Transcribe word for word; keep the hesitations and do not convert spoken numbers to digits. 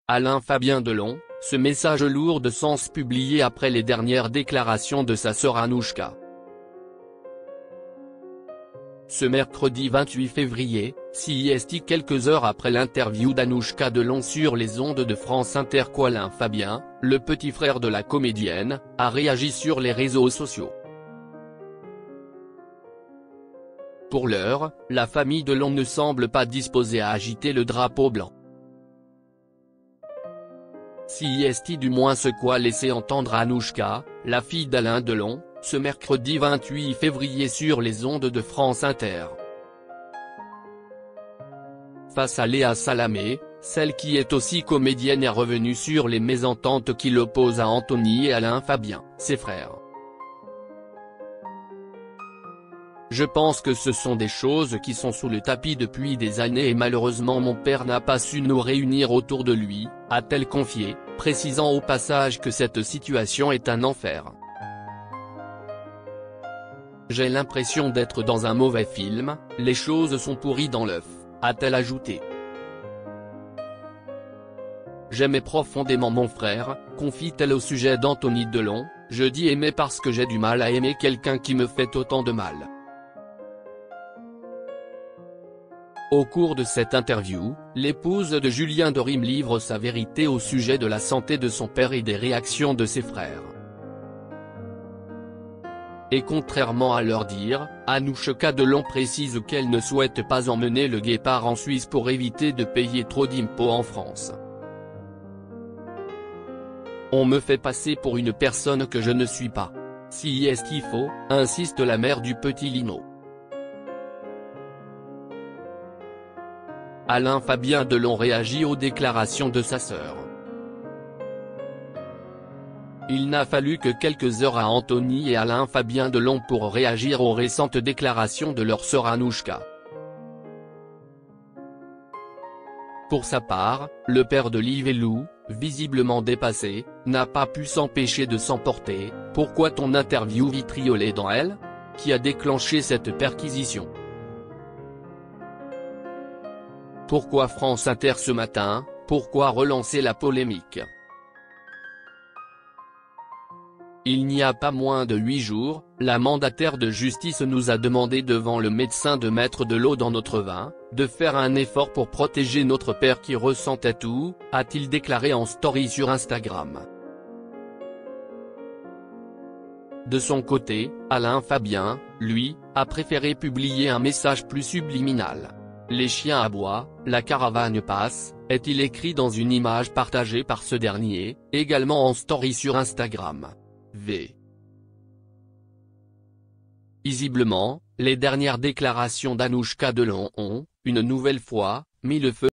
Alain Fabien Delon, ce message lourd de sens publié après les dernières déclarations de sa sœur Anouchka. Ce mercredi vingt-huit février, C I S T quelques heures après l'interview d'Anouchka Delon sur les ondes de France Inter qu'Alain Fabien, le petit frère de la comédienne, a réagi sur les réseaux sociaux. Pour l'heure, la famille Delon ne semble pas disposée à agiter le drapeau blanc. C I S T du moins ce qu'a laissé entendre Anouchka, la fille d'Alain Delon, ce mercredi vingt-huit février sur les ondes de France Inter. Face à Léa Salamé, celle qui est aussi comédienne est revenue sur les mésententes qui l'opposent à Anthony et Alain Fabien, ses frères. Je pense que ce sont des choses qui sont sous le tapis depuis des années et malheureusement mon père n'a pas su nous réunir autour de lui, a-t-elle confié, précisant au passage que cette situation est un enfer. J'ai l'impression d'être dans un mauvais film, les choses sont pourries dans l'œuf, a-t-elle ajouté. J'aimais profondément mon frère, confie-t-elle au sujet d'Anthony Delon, je dis aimer parce que j'ai du mal à aimer quelqu'un qui me fait autant de mal. Au cours de cette interview, l'épouse de Julien Dorim livre sa vérité au sujet de la santé de son père et des réactions de ses frères. Et contrairement à leur dire, Anouchka Delon précise qu'elle ne souhaite pas emmener le guépard en Suisse pour éviter de payer trop d'impôts en France. On me fait passer pour une personne que je ne suis pas. Si est-ce qu'il faut, insiste la mère du petit Lino. Alain Fabien Delon réagit aux déclarations de sa sœur. Il n'a fallu que quelques heures à Anthony et Alain Fabien Delon pour réagir aux récentes déclarations de leur sœur Anouchka. Pour sa part, le père de Liv et Lou, visiblement dépassé, n'a pas pu s'empêcher de s'emporter. Pourquoi ton interview vitriolée dans Elle ? Qui a déclenché cette perquisition ? Pourquoi France Inter ce matin ? Pourquoi relancer la polémique ? Il n'y a pas moins de huit jours, la mandataire de justice nous a demandé devant le médecin de mettre de l'eau dans notre vin, de faire un effort pour protéger notre père qui ressentait tout, a-t-il déclaré en story sur Instagram. De son côté, Alain Fabien, lui, a préféré publier un message plus subliminal. Les chiens aboient, la caravane passe, est-il écrit dans une image partagée par ce dernier, également en story sur Instagram. V. Visiblement, les dernières déclarations d'Anouchka Delon ont, une nouvelle fois, mis le feu